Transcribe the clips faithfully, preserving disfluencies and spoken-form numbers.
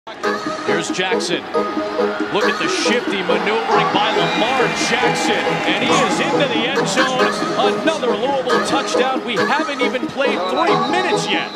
Here's Jackson. Look at the shifty maneuvering by Lamar Jackson. And he is into the end zone. Another Louisville touchdown. We haven't even played three minutes yet.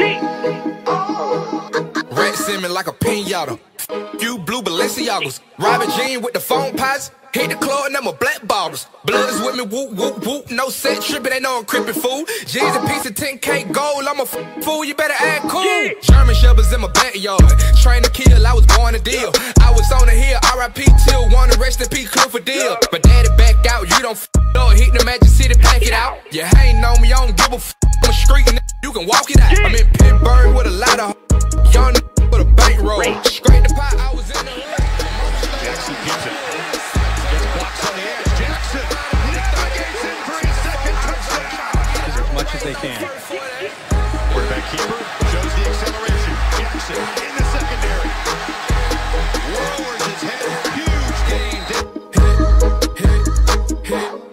Red Simmons like a pinata. Few blue Balenciagas. Robin Jean with the phone pots. Hit the club and them a black bottles. Blood is with me, whoop, whoop, whoop. No set tripping, ain't no I'm creeping fool. G's a piece of ten K gold. I'm a f fool, you better act cool. Yeah. German Shepherds in my backyard. Train to kill, I was born to deal. I was on the hill, R I P till one, rest in peace, Clifford deal. But daddy back out, you don't f up. Hit the Magic City, pack it out. You ain't on me, I don't give a f. I'm a street and you can walk it out. I'm in Pittsburgh with a lot of young with a bankroll. Scrape the pot, I was in the hood. Jackson keeps it. As much as they can. Quarterback keeper shows the acceleration. Jackson in the secondary. Lowers his head. Huge gain. Hit, hit,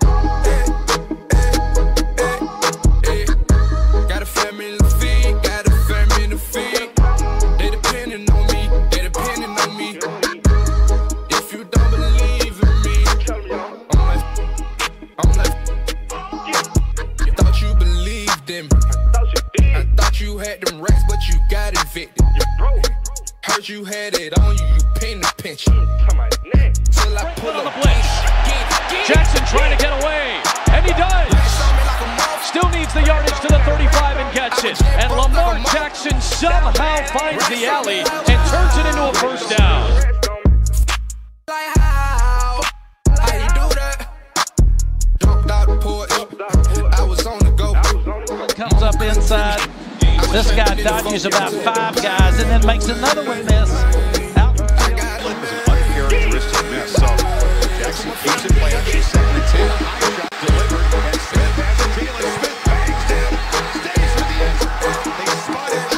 hit, hit, hit. Got a family to feed. Got a family to feed. They depending on me. They depending on me. If you don't believe in me, I'm like, I'm like. Thought you believed in me. I thought you had them racks, but you got evicted. Heard you had it on you, you paying the pension. Till I pull on the up. blitz. Jackson trying to get away, and he does. Still needs the yardage to the thirty-five and gets it. And Lamar Jackson somehow finds the alley and turns it into a first down. Like how? How you do that? Jumped out the porch. I was on the go. Comes up inside. This guy dodges about five guys and then makes another one miss. Out. Uncharacteristic miss. So Jackson keeps it play actually second and ten. High shot delivered. And Smith has a deal. And Smith bangs down. Stays with the end. They spot it.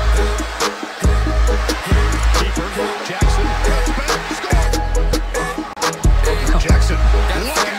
Keeper Jackson cuts back. Score. Jackson. Look out.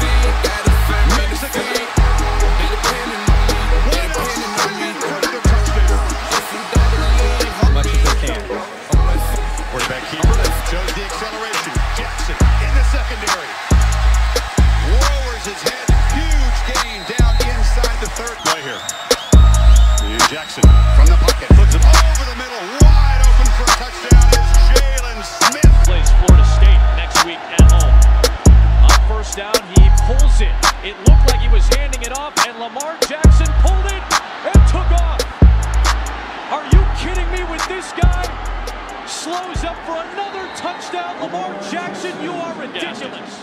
Quarterback keeper shows the acceleration. Jackson in the secondary. Lowers his head. Huge gain down inside the third. Right here. Jackson from the pocket. Puts it over the middle. Wide open for a touchdown is Jalen Smith. Plays Florida State next week at home. On first down, he pulls it. It looked like he was handing it off, and Lamar Jackson pulled it and took off. Are you kidding me with this guy? Slows up for another touchdown. Lamar Jackson, you are ridiculous.